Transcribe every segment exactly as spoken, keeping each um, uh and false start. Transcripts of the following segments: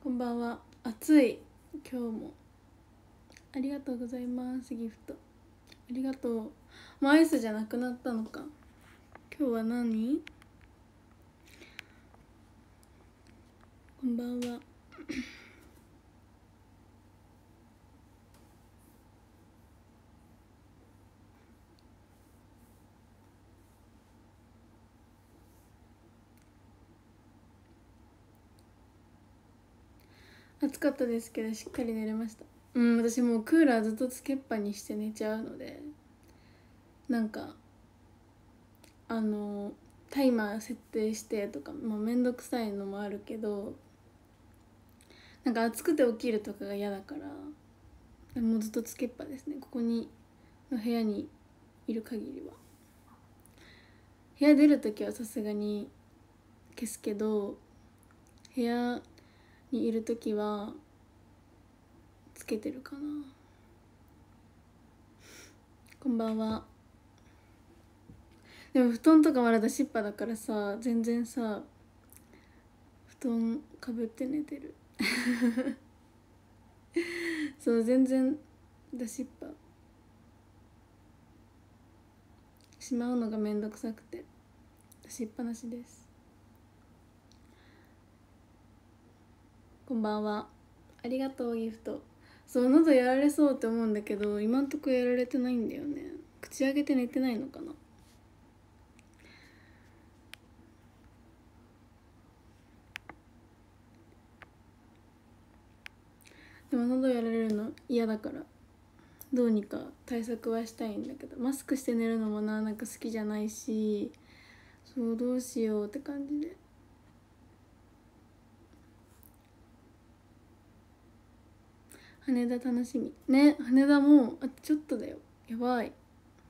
こんばんは。暑い。今日もありがとうございます。ギフトありがとう。もうアイスじゃなくなったのか。今日は何？こんばんは。暑かったですけどしっかり寝れました。うん、私もうクーラーずっとつけっぱにして寝ちゃうので、なんかあのタイマー設定してとか、まあ、めんどくさいのもあるけど、なんか暑くて起きるとかが嫌だから、もうずっとつけっぱですね。ここにの部屋にいる限りは。部屋出るときはさすがに消すけど、部屋にいるときはつけてるかな。こんばんは。でも布団とかまだ出しっぱだからさ、全然さ布団かぶって寝てるそう全然出しっぱしまうのがめんどくさくて出しっぱなしです。こんばんは。ありがとうギフト。そう喉やられそうって思うんだけど、今んとこやられてないんだよね。口開けて寝てないのかな。でも喉やられるの嫌だからどうにか対策はしたいんだけど、マスクして寝るのもな、なんか好きじゃないし、そうどうしようって感じで。羽田楽しみね。羽田もうあとちょっとだよ。やばい。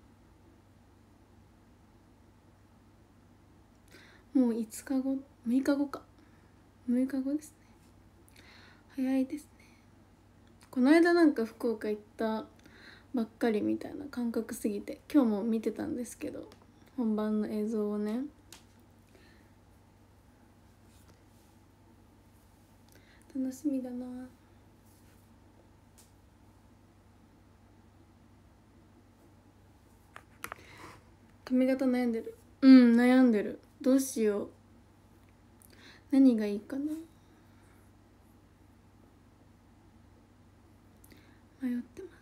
もういつかごむいかごか。むいかごですね。早いですね。この間なんか福岡行ったばっかりみたいな感覚すぎて、今日も見てたんですけど、本番の映像をね。楽しみだな。髪型悩んでる。うん悩んでる。どうしよう。何がいいかな。迷ってます。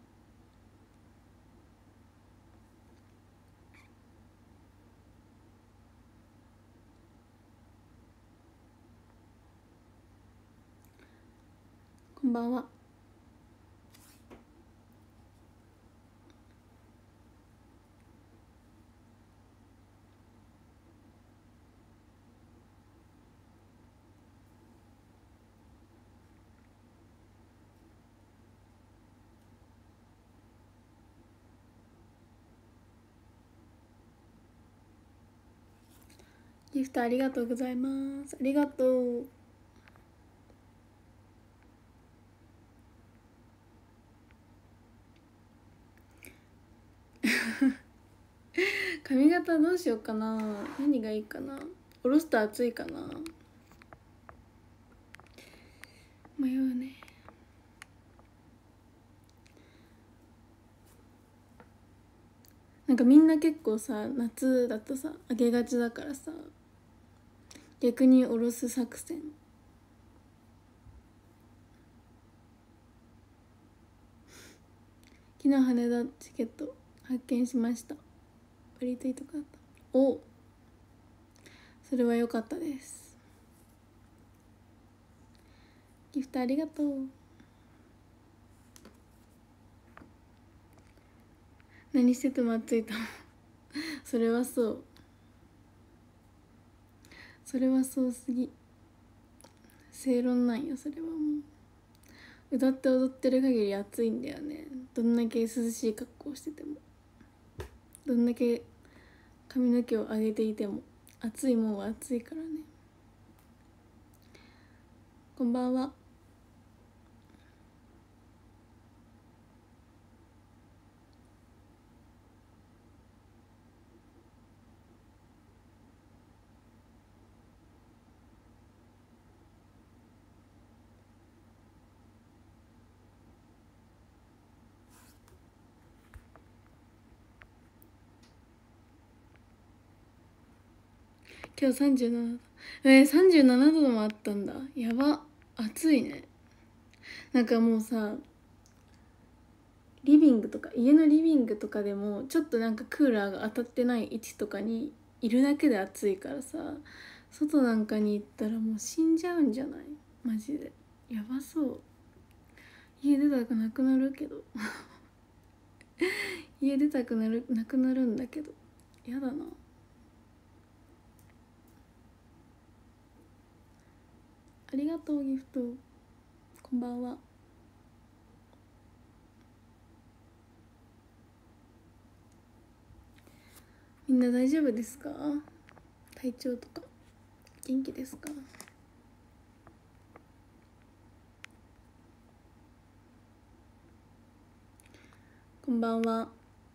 こんばんは。ギフトありがとうございます。ありがとう。髪型どうしようかな。何がいいかな。下ろすと暑いかな。迷うね。なんかみんな結構さ、夏だとさ上げがちだからさ、逆に下ろす作戦。昨日羽田チケット発見しました。リートイートかった。お、それは良かったです。ギフトありがとう。何してても暑いと思うそれはそう。それはそうすぎ。正論なんよそれは。もう歌って踊ってる限り暑いんだよね。どんだけ涼しい格好してても、どんだけ髪の毛を上げていても、暑いもんは暑いからね。こんばんは。 今日さんじゅうななど。えー、さんじゅうななどもあったんだ。やば、暑いね。なんかもうさ、リビングとか家のリビングとかでもちょっとなんかクーラーが当たってない位置とかにいるだけで暑いからさ、外なんかに行ったらもう死んじゃうんじゃない？マジでやばそう。家出たくなくなるけど家出たくなるなくなるんだけど、やだな。ありがとうギフト。こんばんは。みんな大丈夫ですか？体調とか元気ですか？こんばんは。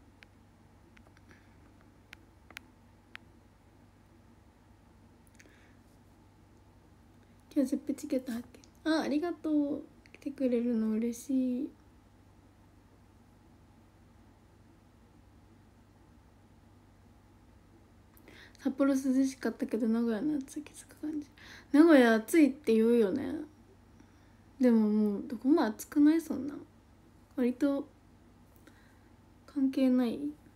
今日ゼップチケット発見。あ、ありがとう。来てくれるの嬉しい。札幌涼しかったけど名古屋の暑さきつく感じ。名古屋暑いって言うよね。でももうどこも暑くない？そんな割と関係ない。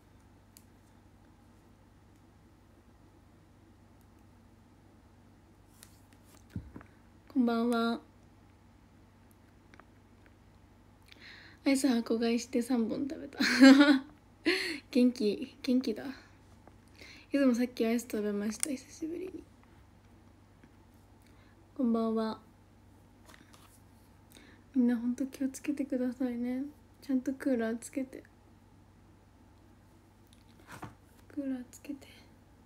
こんばんは。アイス箱買いしてさんぼん食べた元気元気だ。いつもさっきアイス食べました、久しぶりに。こんばんは。みんなほんと気をつけてくださいね。ちゃんとクーラーつけてクーラーつけて。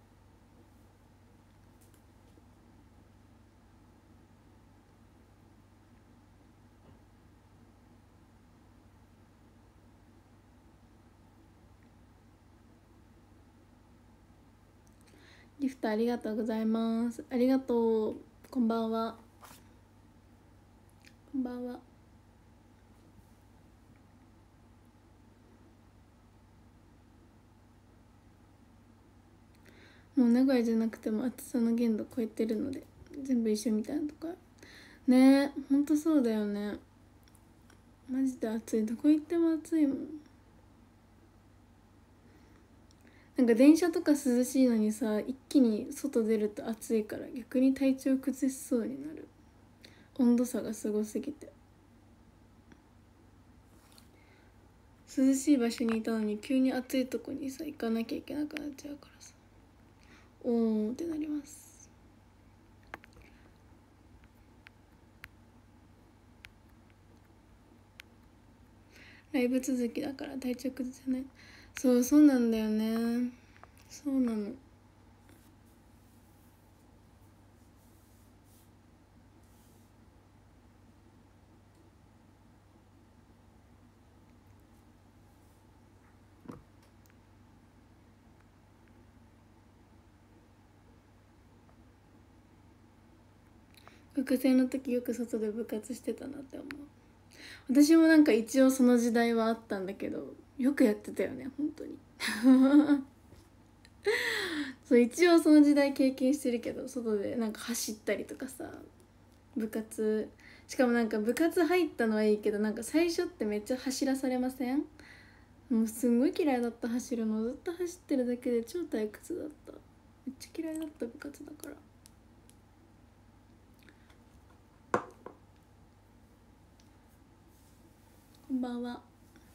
ギフトありがとうございます。ありがとう。こんばんは。こんばんは。もう名古屋じゃなくても暑さの限度超えてるので全部一緒みたいなとかね。えほんとそうだよね。マジで暑い。どこ行っても暑いもん。なんか電車とか涼しいのにさ、一気に外出ると暑いから逆に体調崩しそうになる。温度差がすごすぎて。涼しい場所にいたのに急に暑いとこにさ行かなきゃいけなくなっちゃうからさ、おーってなります。ライブ続きだから体調崩せない。そうそうなんだよね。そうなの。学生の時よく外で部活してたなって思う。私もなんか一応その時代はあったんだけど、よくやってたよね本当にそう一応その時代経験してるけど、外でなんか走ったりとかさ、部活、しかもなんか部活入ったのはいいけど、なんか最初ってめっちゃ走らされません？もうすんごい嫌いだった。走るのずっと走ってるだけで超退屈だった。めっちゃ嫌いだった部活だから。こんばんは。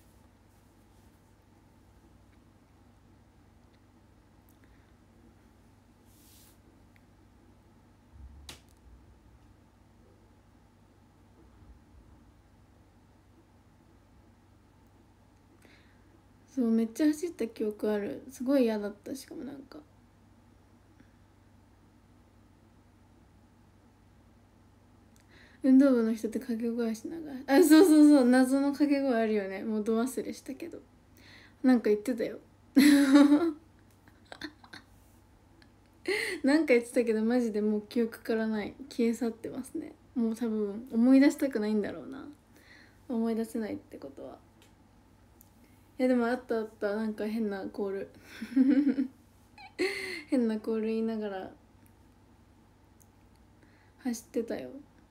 そうめっちゃ走った記憶ある。すごい嫌だった。しかもなんか運動部の人って掛け声しながら、あ、そうそうそう、謎の掛け声あるよね。もうど忘れしたけどなんか言ってたよなんか言ってたけどマジでもう記憶からない、消え去ってますね。もう多分思い出したくないんだろうな。思い出せないってことは。いやでもあったあった。なんか変なコール変なコール言いながら走ってたよ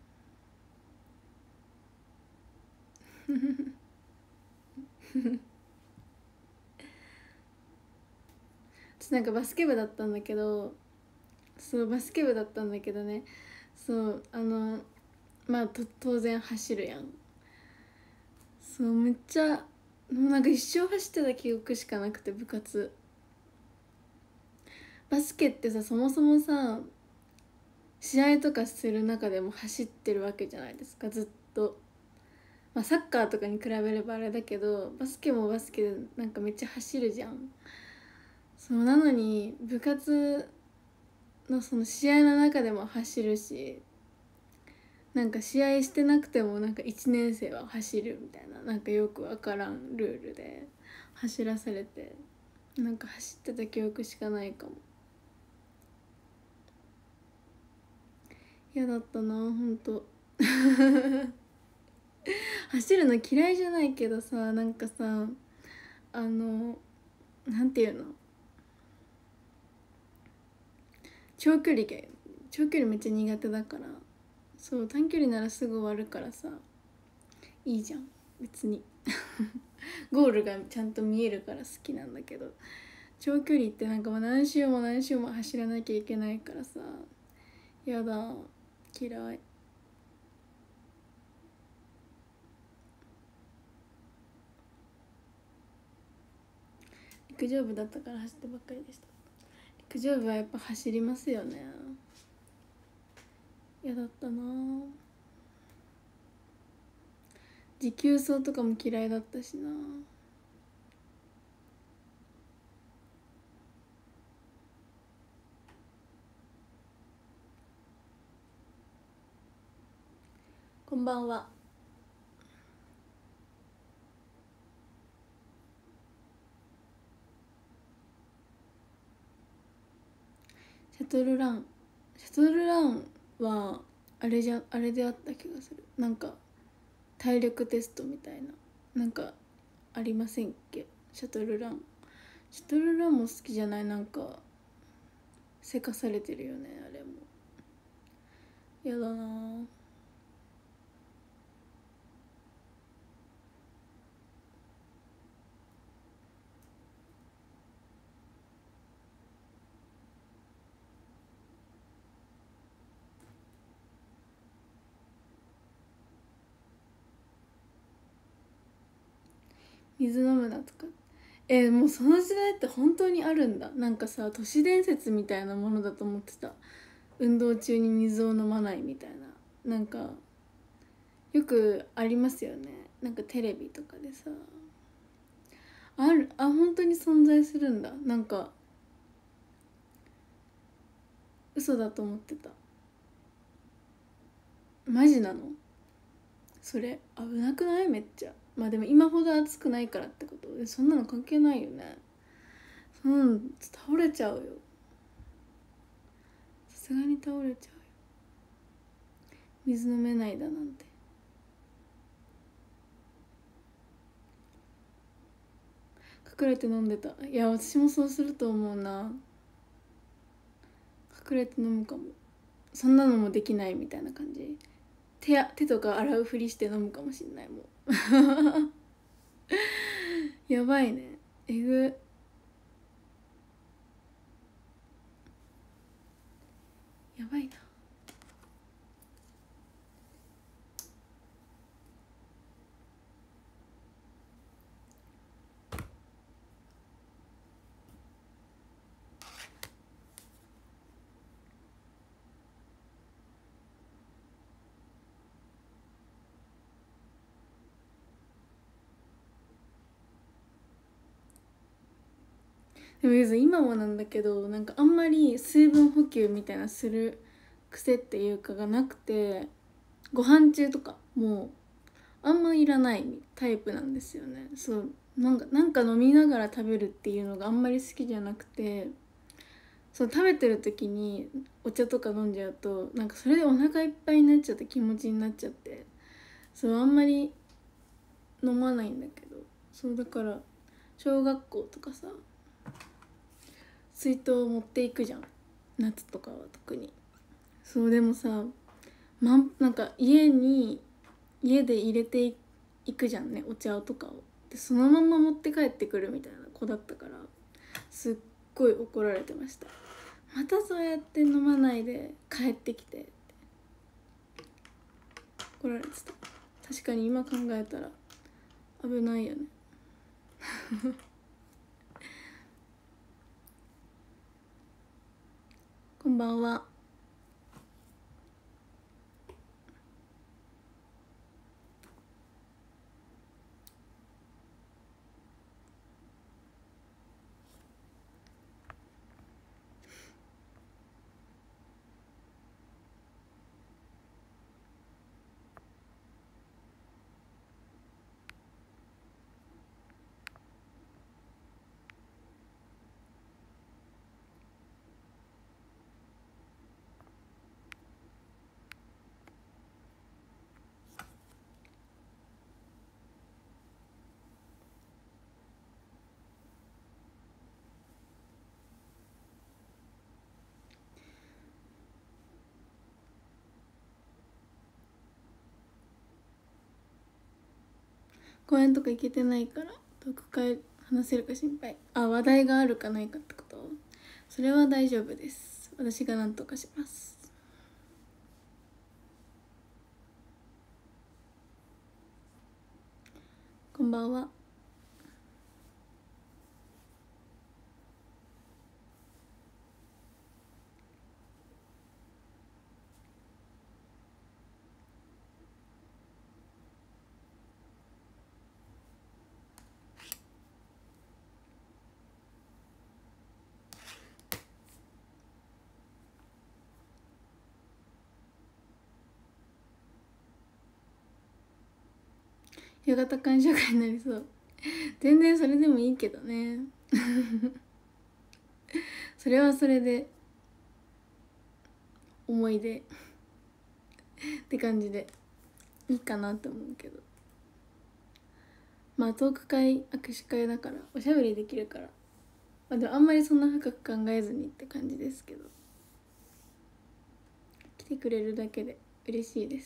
私なんかバスケ部だったんだけど、そうバスケ部だったんだけどね、そうあのまあと当然走るやん。そうめっちゃもうなんか一生走ってた記憶しかなくて、部活バスケってさ、そもそもさ試合とかする中でも走ってるわけじゃないですか、ずっと。まあサッカーとかに比べればあれだけど、バスケもバスケでなんかめっちゃ走るじゃん。そうなのに部活のその試合の中でも走るし、なんか試合してなくてもなんかいちねん生は走るみたいな、なんかよくわからんルールで走らされて、なんか走ってた記憶しかないかも。嫌だったなほんと走るの嫌いじゃないけどさ、なんかさあのなんていうの、長距離が長距離めっちゃ苦手だから。そう短距離ならすぐ終わるからさいいじゃん別にゴールがちゃんと見えるから好きなんだけど、長距離ってなんかもう何周も何周も走らなきゃいけないからさ、やだ嫌い。陸上部だったから走ってばっかりでした。陸上部はやっぱ走りますよね。嫌だったな。持久走とかも嫌いだったしな。こんばんは。シャトルランシャトルランはあれじゃあれであった気がする。なんか体力テストみたいな、なんかありませんっけ、シャトルラン。シャトルランも好きじゃない、なんかせかされてるよねあれも。やだな。水飲むなとか、えー、もうその時代って本当にあるんだ。なんかさ都市伝説みたいなものだと思ってた、運動中に水を飲まないみたいな。なんかよくありますよね、なんかテレビとかでさ。あるあ本当に存在するんだ。なんか嘘だと思ってた。マジなの？それ危なくない？めっちゃ。まあでも今ほど暑くないからってことで、そんなの関係ないよね。そんなの倒れちゃうよ、さすがに倒れちゃうよ、水飲めないだなんて。隠れて飲んでた。いや私もそうすると思うな。隠れて飲むかも。そんなのもできないみたいな感じ。手や手とか洗うふりして飲むかもしんないもんやばいね、えぐ。やばいな。でも今もなんだけど、なんかあんまり水分補給みたいなする癖っていうかがなくて、ご飯中とかもうあんまいらないタイプなんですよね。そうなんかなんか飲みながら食べるっていうのがあんまり好きじゃなくて、そう食べてる時にお茶とか飲んじゃうとなんかそれでお腹いっぱいになっちゃって気持ちになっちゃって、そうあんまり飲まないんだけど。そうだから小学校とかさ水筒持っていくじゃん、夏とかは特に。そうでもさまんなんか家に家で入れていくじゃんね、お茶とかを。でそのまま持って帰ってくるみたいな子だったから、すっごい怒られてました。またそうやって飲まないで帰ってきてって怒られてた。確かに今考えたら危ないよね。こんばんは。公園とか行けてないから遠くから話せるか心配。あ、話題があるかないかってこと？それは大丈夫です。私が何とかします。こんばんは。夕方鑑賞会になりそう。全然それでもいいけどね。それはそれで思い出って感じでいいかなと思うけど、まあトーク会握手会だからおしゃべりできるから、まあ、でもあんまりそんな深く考えずにって感じですけど、来てくれるだけで嬉しいです。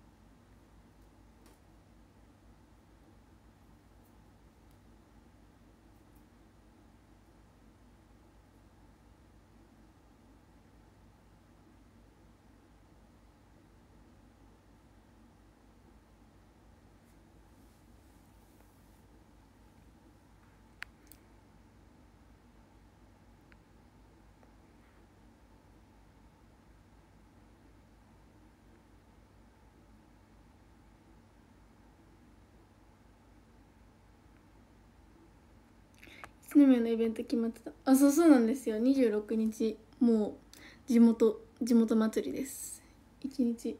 スネメのイベント決まってた。あ、そうそうなんですよ。にじゅうろくにち、もう地元地元祭りです。いちにち、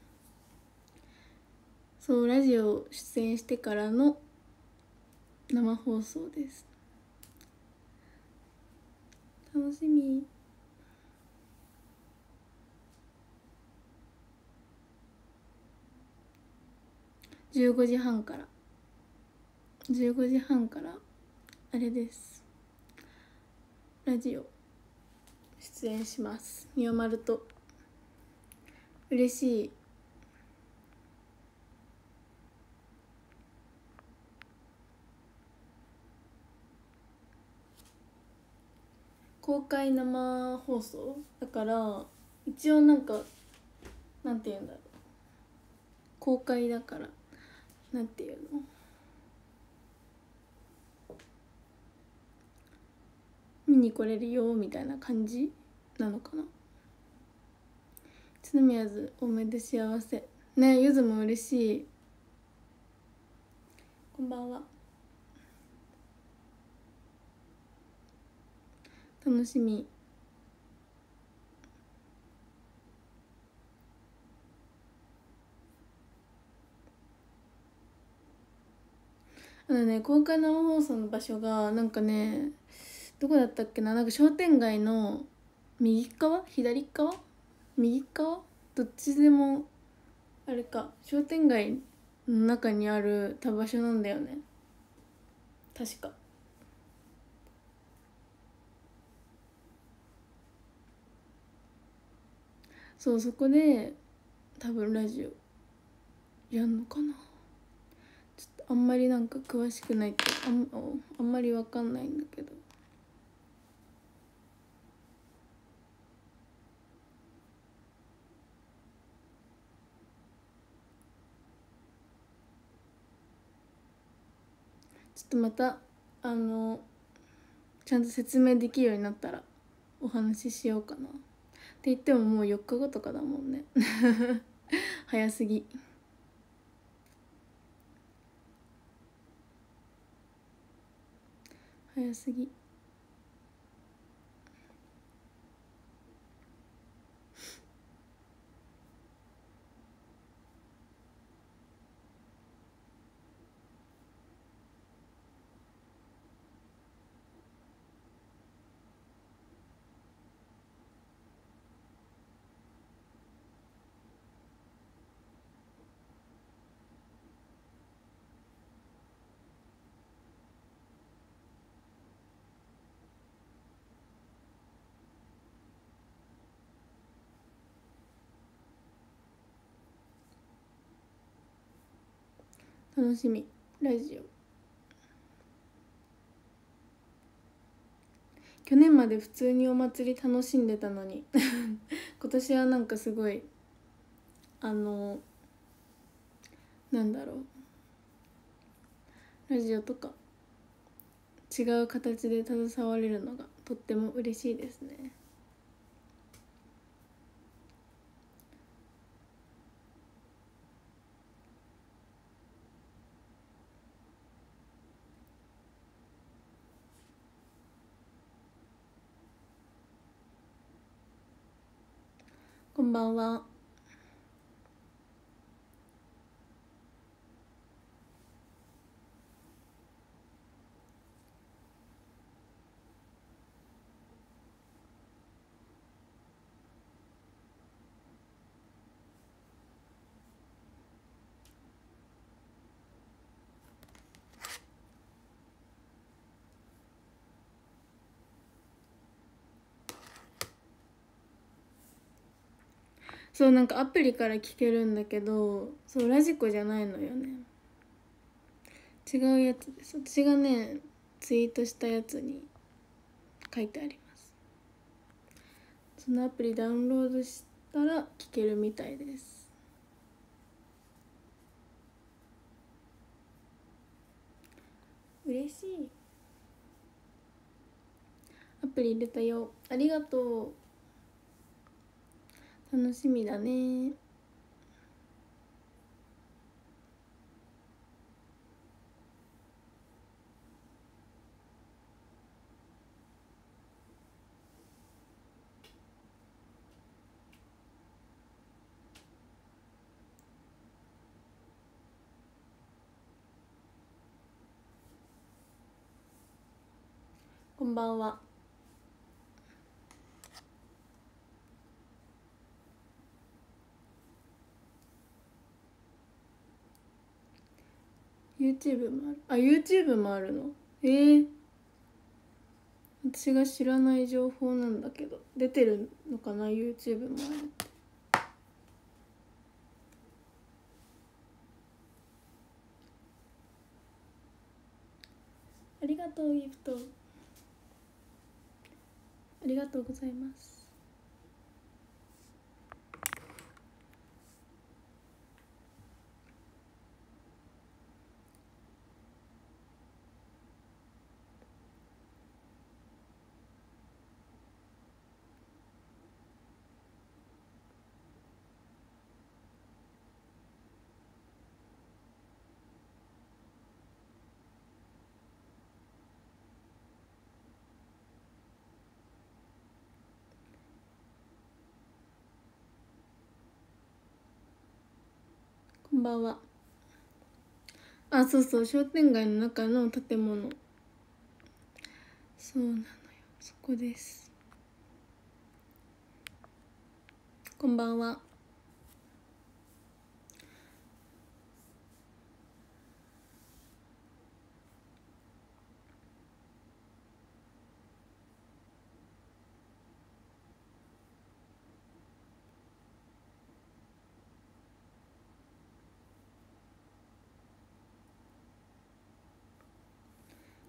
そうラジオ出演してからの生放送です。楽しみ。じゅうごじはんからじゅうごじはんからあれです、ラジオ出演します。みおまると。嬉しい。公開生放送だから一応なんかなんて言うんだろう、公開だからなんていうの、見に来れるよみたいな感じなのかな。津宮ずおめで幸せね。ゆずも嬉しい。こんばんは。楽しみ。あのね、公開生放送の場所がなんかね、どこだったっけな、なんか商店街の右側左側右側どっちでもあれか、商店街の中にあるた場所なんだよね確か。そう、そこで多分ラジオやんのかな。ちょっとあんまりなんか詳しくないってあんあんまりわかんないんだけど、ちょっとまたあのちゃんと説明できるようになったらお話ししようかな。って言ってももうよっかごとかだもんね早すぎ。早すぎ。楽しみ。ラジオ去年まで普通にお祭り楽しんでたのに今年はなんかすごいあのなんだろう、ラジオとか違う形で携われるのがとっても嬉しいですね。こんばんは。そうなんかアプリから聞けるんだけど、そうラジコじゃないのよね。違うやつです。私がねツイートしたやつに書いてあります。そのアプリダウンロードしたら聞けるみたいです。嬉しい。アプリ入れたよ。ありがとう。楽しみだね。こんばんは。YouTube もある。あ、YouTube もあるの。えー、私が知らない情報なんだけど、出てるのかな YouTube もあるって。ありがとうギフト。ありがとうございます。こんばんは。あ、そうそう、商店街の中の建物。そうなのよ、そこです。こんばんは。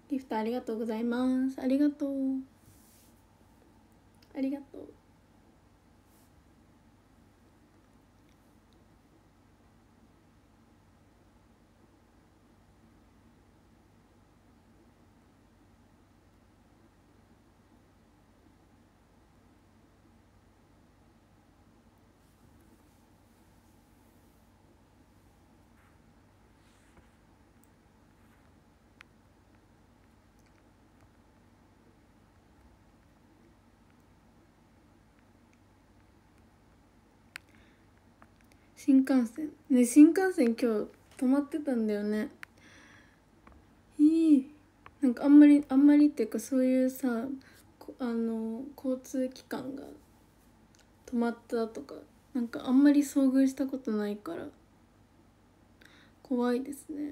ギフトありがとうございます。ありがとうありがとう。新幹線ね、新幹線今日止まってたんだよね。いい、なんかあんまりあんまりっていうか、そういうさ、あの交通機関が止まったとか、なんかあんまり遭遇したことないから怖いですね。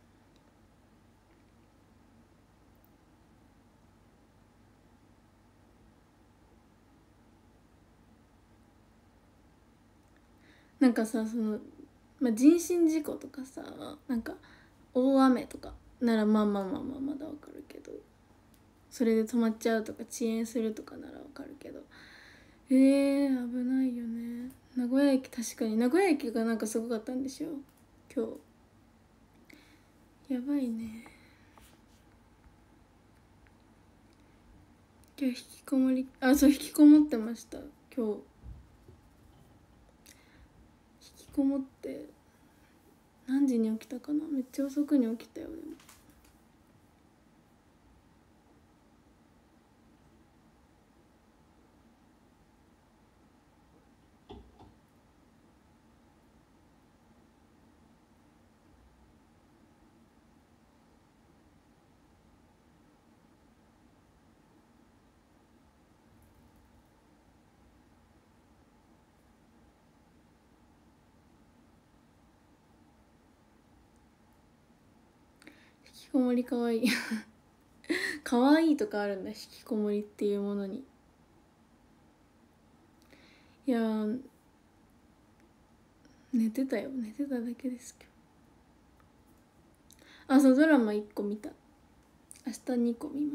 なんかさ、その、まあ、人身事故とかさ、なんか大雨とかならまあまあまあまあまだわかるけど、それで止まっちゃうとか遅延するとかならわかるけど、えー、危ないよね。名古屋駅、確かに名古屋駅がなんかすごかったんでしょ今日。やばいね。今日引きこもり、あ、そう、引きこもってました今日。引きこもって何時に起きたかな。めっちゃ遅くに起きたよ。でも引きこもりかわいいかわいいとかあるんだ、引きこもりっていうものに。いやー、寝てたよ、寝てただけですけど。あ、そう、ドラマいっこ見た。明日にこ見ます。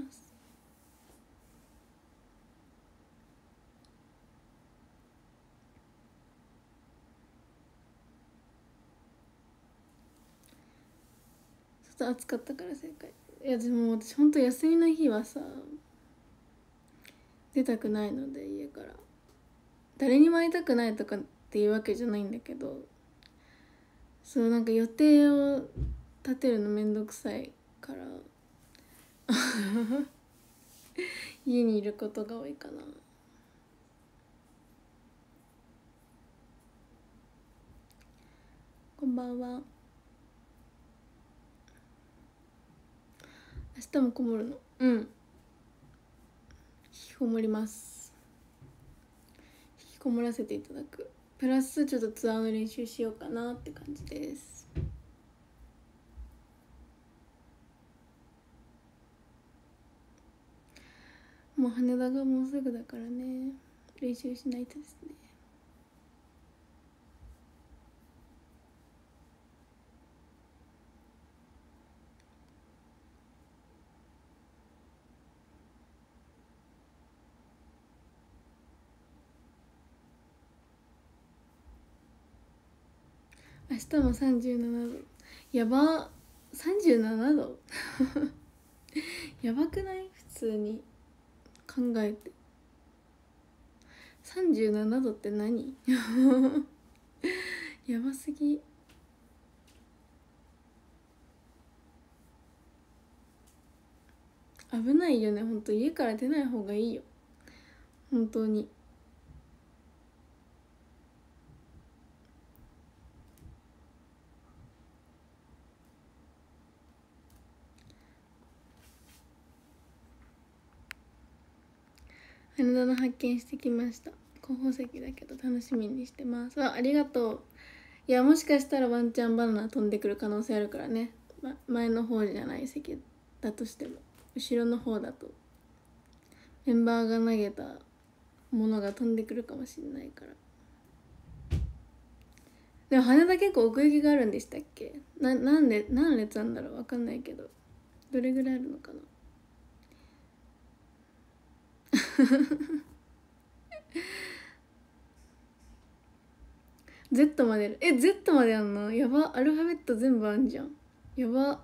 ちょっと暑かったから正解。いやでも私ほんと休みの日はさ、出たくないので、家から誰にも会いたくないとかっていうわけじゃないんだけど、そう、なんか予定を立てるのめんどくさいから家にいることが多いかな。こんばんは。明日もこもるの。うん、引きこもります。引きこもらせていただく、プラスちょっとツアーの練習しようかなって感じです。もう羽田がもうすぐだからね、練習しないとですね。明日もさんじゅうななど。やば、さんじゅうななどやばくない？普通に考えてさんじゅうななどって何やばすぎ。危ないよね、ほんと。家から出ない方がいいよ、本当に。羽田の発見してきました。後方席だけど楽しみにしてます。あ、ありがとう。いや、もしかしたらワンチャンバナナ飛んでくる可能性あるからね、ま、前の方じゃない席だとしても後ろの方だとメンバーが投げたものが飛んでくるかもしれないから。でも羽田結構奥行きがあるんでしたっけ？ななんで何列あんだろう、分かんないけどどれぐらいあるのかな。Z まである。え Z まであんの？やば。アルファベット全部あんじゃん。やば。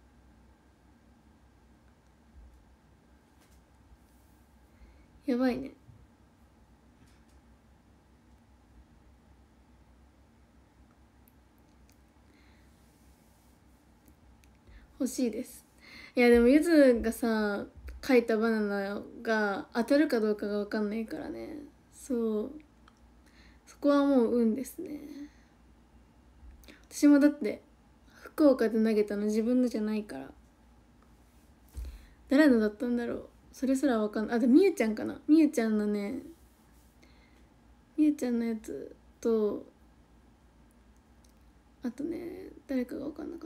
やばいね。欲しいです。いやでもゆずがさ描いたバナナが当たるかどうかが分かんないからね。そう、そこはもう運ですね。私もだって福岡で投げたの自分のじゃないから。誰のだったんだろう、それすら分かんない。あ、でみゆちゃんかな。みゆちゃんのね、みゆちゃんのやつと、あとね誰かが分かんなかった。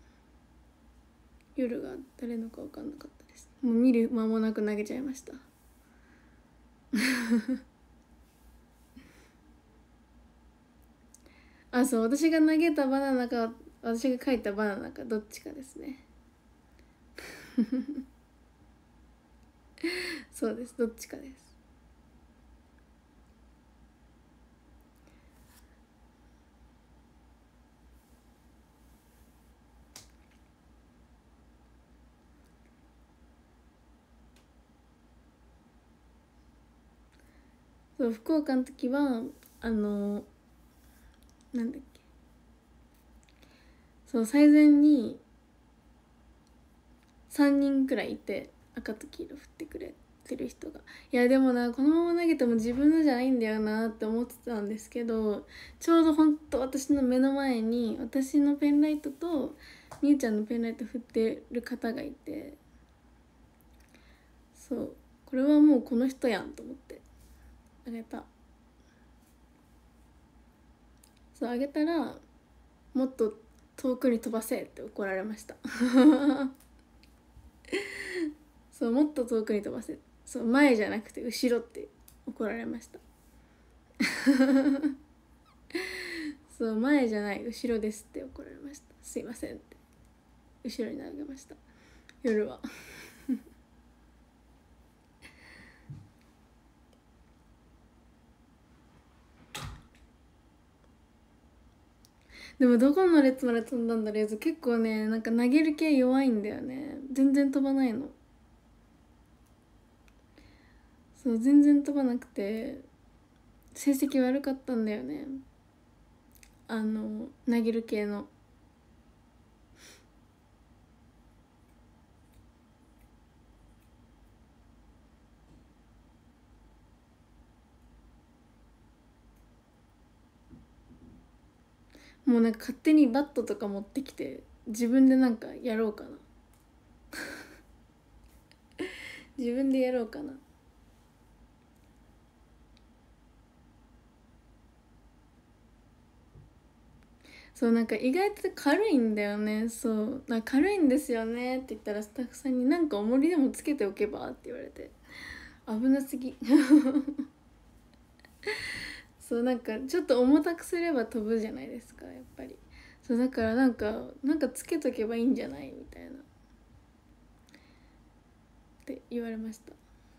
夜が誰のか分かんなかったです。もう見る間もなく投げちゃいました。あ、そう、私が投げたバナナか私が描いたバナナかどっちかですね。そうです、どっちかです。そう、福岡の時はあのなんだっけ、そう、最前にさんにんくらいいて、赤と黄色振ってくれてる人が。いやでもな、このまま投げても自分のじゃないんだよなって思ってたんですけど、ちょうどほんと私の目の前に私のペンライトとみゆちゃんのペンライト振ってる方がいて、そう、これはもうこの人やんと思ってあげた。そう、あげたらもっと遠くに飛ばせって怒られました。そう、もっと遠くに飛ばせ、そう、前じゃなくて後ろって怒られました。そう、前じゃない後ろですって怒られました。すいませんって後ろに投げました、夜は。でもどこの列まで飛んだんだろう。結構ね、なんか投げる系弱いんだよね。全然飛ばないの。そう、全然飛ばなくて成績悪かったんだよね、あの投げる系の。もうなんか勝手にバットとか持ってきて自分でなんかやろうかな。自分でやろうかな。そう、なんか意外と軽いんだよね。そう、なんか軽いんですよねって言ったらスタッフさんになんか重りでもつけておけばって言われて、危なすぎ。そう、なんかちょっと重たくすれば飛ぶじゃないですかやっぱり。そうだからなんかなんかつけとけばいいんじゃないみたいなって言われました。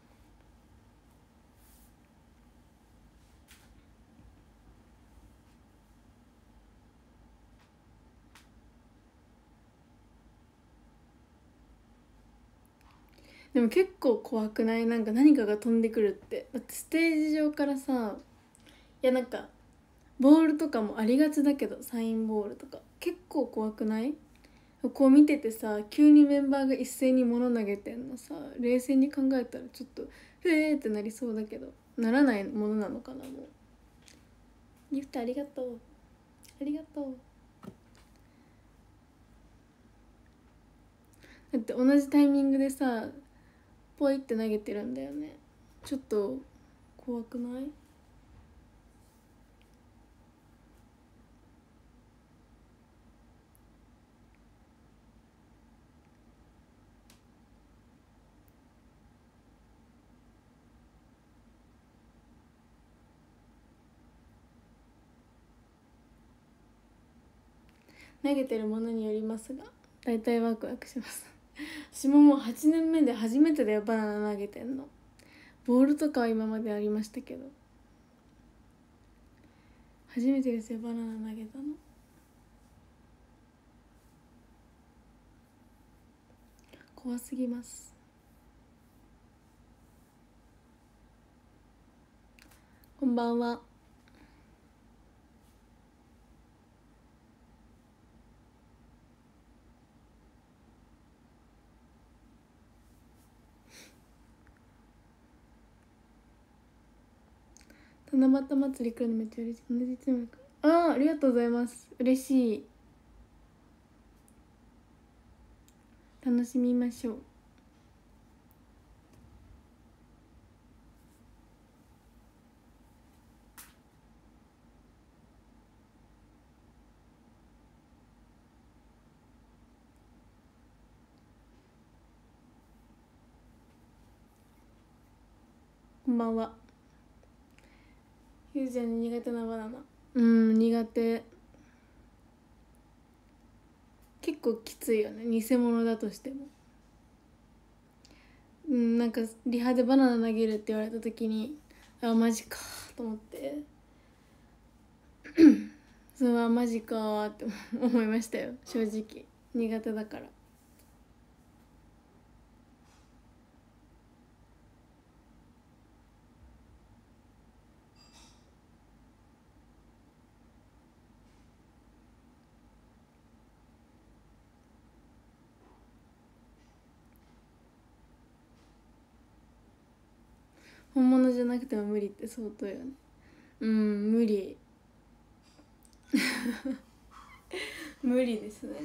でも結構怖くない？なんか何かが飛んでくるって。だってステージ上からさ、いやなんかボールとかもありがちだけど、サインボールとか結構怖くない？こう見ててさ、急にメンバーが一斉に物投げてんのさ、冷静に考えたらちょっとふえーってなりそうだけど、ならないものなのかな。もうギフトありがとう、ありがとう。だって同じタイミングでさポイって投げてるんだよね。ちょっと怖くない？投げてるものによりますが大体ワクワクします。 私ももうはちねんめで初めてだよバナナ投げてんの。ボールとかは今までありましたけど初めてですよバナナ投げたの。怖すぎます。こんばんは。七夕祭り来るのめっちゃ嬉しい。同じチームか。ああ、ありがとうございます。嬉しい。楽しみましょう。こんばんは。ゆうちゃんに苦手なバナナ。うん苦手。結構きついよね偽物だとしても。うんなんかリハでバナナ投げるって言われた時にあマジかと思ってそれはマジかって思いましたよ正直。苦手だから。本物じゃなくても無理って相当よね。うん無理無理ですね。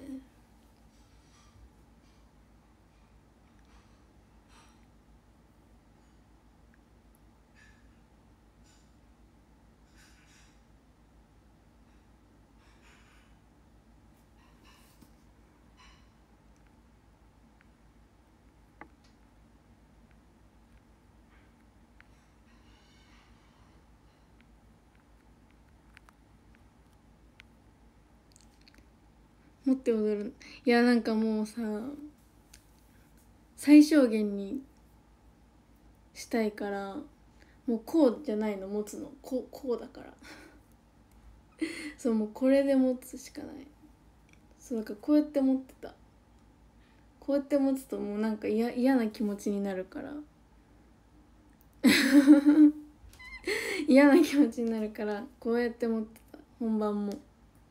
持って踊る。いやなんかもうさ最小限にしたいからもうこうじゃないの持つのこうこうだからそうもうこれで持つしかない。そうだからこうやって持ってた。こうやって持つともうなんか嫌嫌な気持ちになるから嫌な気持ちになるからこうやって持ってた。本番も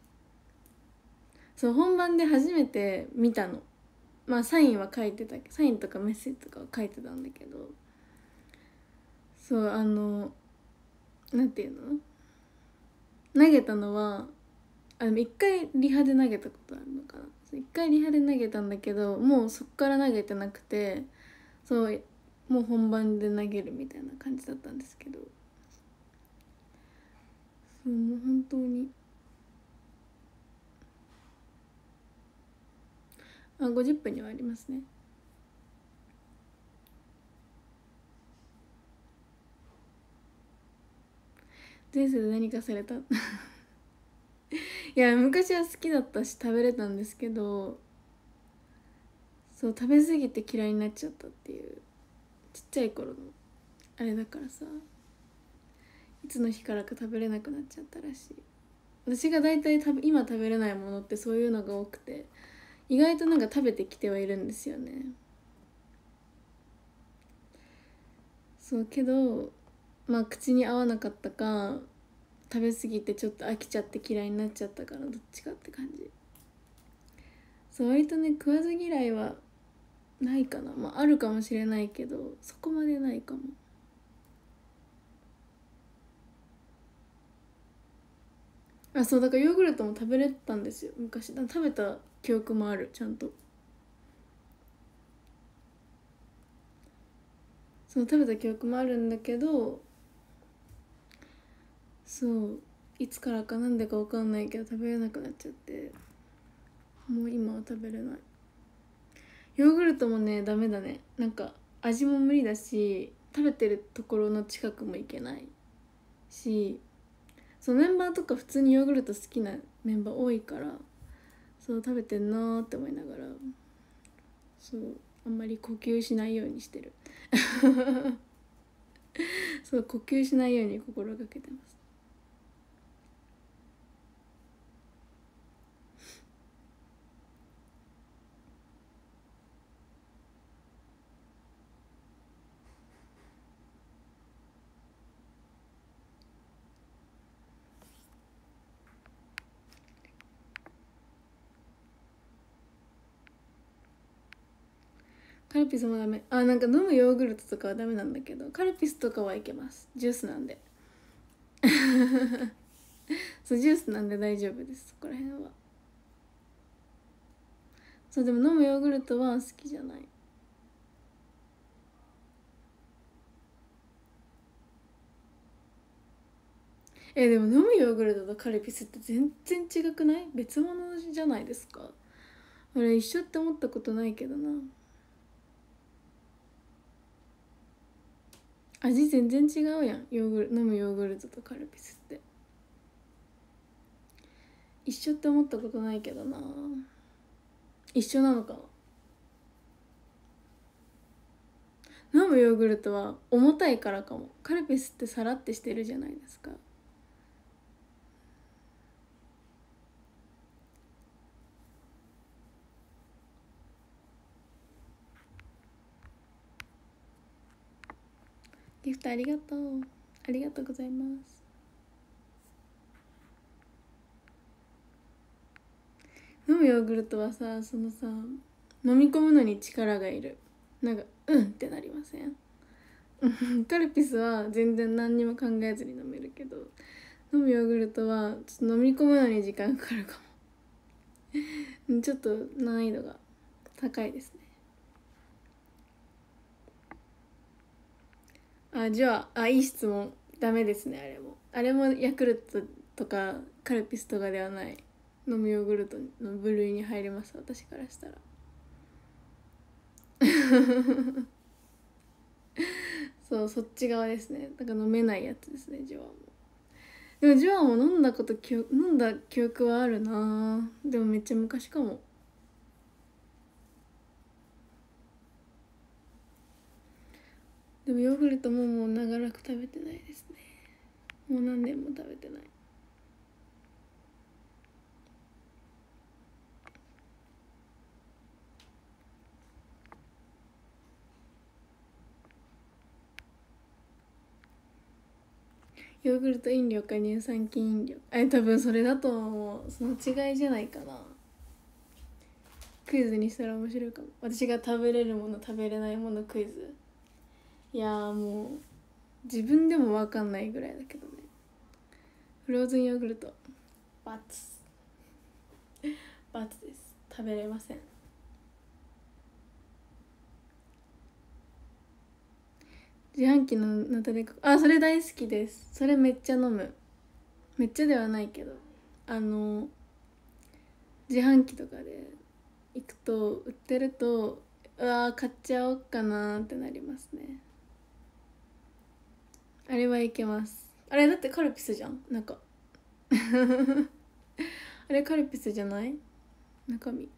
そう本番で初めて見たの。まあサインは書いてたサインとかメッセージとかは書いてたんだけどそうあのなんていうの投げたのはあでも一回リハで投げたことあるのかな。一回リハで投げたんだけどもうそっから投げてなくてそうもう本番で投げるみたいな感じだったんですけどそうもう本当にあごじゅっぷんにはありますね。前世で何かされたいや昔は好きだったし食べれたんですけどそう食べ過ぎて嫌いになっちゃったっていうちっちゃい頃のあれだからさいつの日からか食べれなくなっちゃったらしい。私が大体食べ今食べれないものってそういうのが多くて意外となんか食べてきてはいるんですよね。そうけどまあ口に合わなかったか食べ過ぎてちょっと飽きちゃって嫌いになっちゃったからどっちかって感じ。そう割とね食わず嫌いはないかな。まああるかもしれないけどそこまでないかも。あそうだからヨーグルトも食べれたんですよ昔。食べた記憶もあるちゃんと。そう食べた記憶もあるんだけどそういつからかなんでか分かんないけど食べれなくなっちゃってもう今は食べれない。ヨーグルトもねダメだね。なんか味も無理だし食べてるところの近くも行けないしそうメンバーとか普通にヨーグルト好きなメンバー多いからそう食べてんなーって思いながらそうあんまり呼吸しないようにしてるそう呼吸しないように心がけてます。カルピスもダメ。あ、なんか飲むヨーグルトとかはダメなんだけど、カルピスとかはいけます。ジュースなんでそうジュースなんで大丈夫です、そこら辺は。そうでも飲むヨーグルトは好きじゃない。えでも飲むヨーグルトとカルピスって全然違くない？別物じゃないですか。俺一緒って思ったことないけどな。味全然違うやん、ヨーグル飲むヨーグルトとカルピスって。一緒って思ったことないけどな。一緒なのかな。飲むヨーグルトは重たいからかも。カルピスってさらってしてるじゃないですか。ギフトありがとう。ありがとうございます。飲むヨーグルトはさ、そのさ飲み込むのに力がいる。なんかうんってなりません？カルピスは全然何にも考えずに飲めるけど、飲むヨーグルトはちょっと飲み込むのに時間かかるかも。ちょっと難易度が高いですね。あ、じゃあ、あ、いい質問。ダメですね、あれも。あれもヤクルトとかカルピスとかではない。飲むヨーグルトの部類に入ります、私からしたら。そう、そっち側ですね。だから飲めないやつですね、ジョアも。でもジョアも飲んだこと記憶、飲んだ記憶はあるな。でもめっちゃ昔かも。でもヨーグルトももう長らく食べてないですね。もう何年も食べてない。ヨーグルト飲料か乳酸菌飲料、え多分それだと思う。その違いじゃないかな。クイズにしたら面白いかも。私が食べれるもの食べれないものクイズ。いやーもう自分でも分かんないぐらいだけどね。フローズンヨーグルトバツバツです。食べれません。自販機のナタデココ、あ、それ大好きです。それめっちゃ飲む。めっちゃではないけど、あの自販機とかで行くと売ってると、うわー買っちゃおうかなーってなりますね。あれはいけます。あれだってカルピスじゃん、なんかあれカルピスじゃない？中身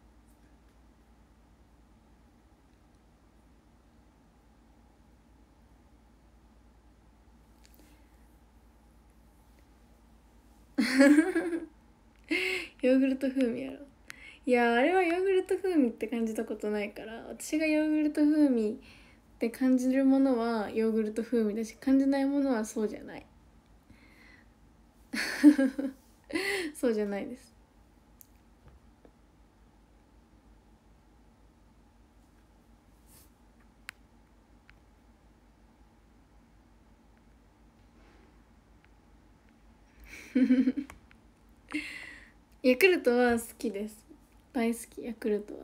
ヨーグルト風味やろ。いやあれはヨーグルト風味って感じたことないから、私がヨーグルト風味って感じるものはヨーグルト風味だし、感じないものはそうじゃないそうじゃないです。ヤクルトは好きです。大好き、ヤクルトは。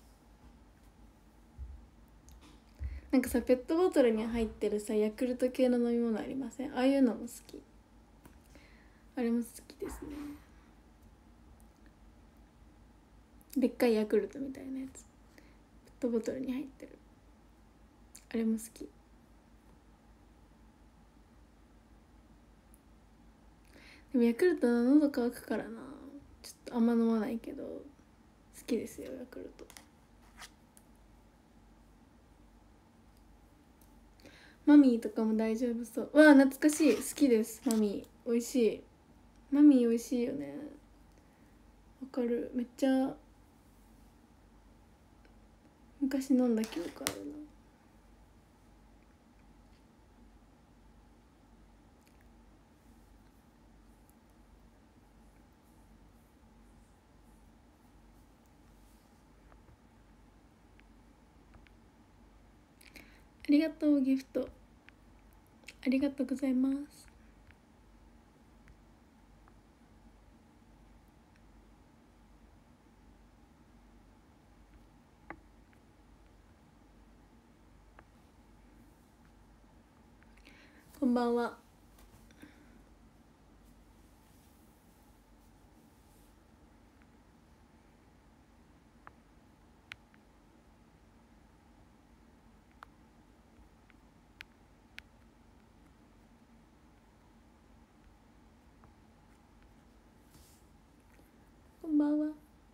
なんかさ、ペットボトルに入ってるさヤクルト系の飲み物ありません？ああいうのも好き。あれも好きですね。でっかいヤクルトみたいなやつ、ペットボトルに入ってる、あれも好き。でもヤクルトの喉乾くからな、ちょっとあんま飲まないけど好きですよヤクルト。 マミーとかも大丈夫そう。わあ懐かしい、好きです。マミー美味しい。マミー美味しいよね。わかる。めっちゃ昔飲んだ記憶あるな。ありがとう、ギフトありがとうございます。こんばんは。こんばんは。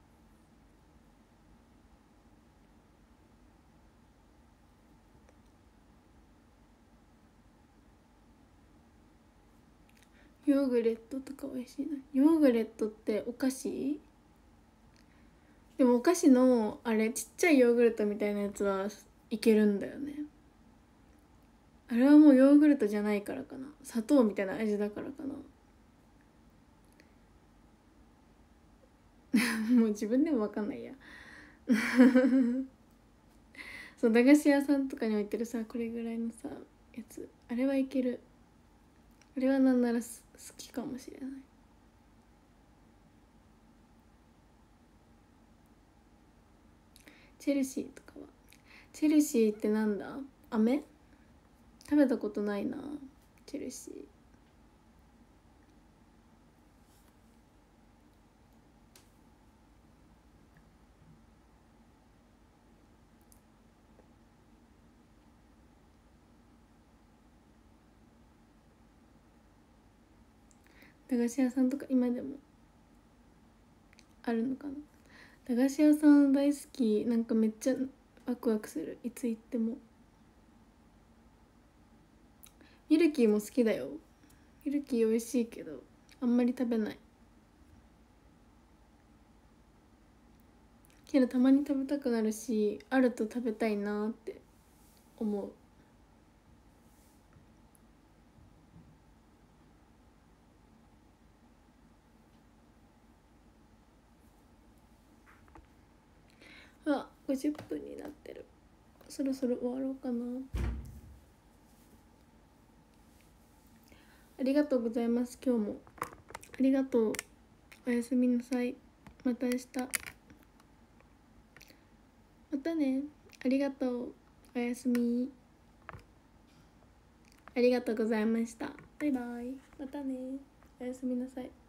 ヨーグレットとか美味しいな。ヨーグレットってお菓子？でもお菓子のあれちっちゃいヨーグルトみたいなやつはいけるんだよね。あれはもうヨーグルトじゃないからかな、砂糖みたいな味だからかな。もう自分でも分かんないや。そう駄菓子屋さんとかに置いてるさ、これぐらいのさやつ、あれはいける。あれはなんなら好きかもしれない。チェルシーとかは。チェルシーってなんだ？飴？食べたことないなチェルシー。駄菓子屋さんとか今でもあるのかな。駄菓子屋さん大好き。なんかめっちゃワクワクする、いつ行っても。ミルキーも好きだよ。ミルキー美味しいけどあんまり食べない。けどたまに食べたくなるし、あると食べたいなって思う。あ、ごじゅっぷんになってる。そろそろ終わろうかな。ありがとうございます。今日もありがとう。おやすみなさい。また明日。またね。ありがとう。おやすみ。ありがとうございました。バイバイ。またね。おやすみなさい。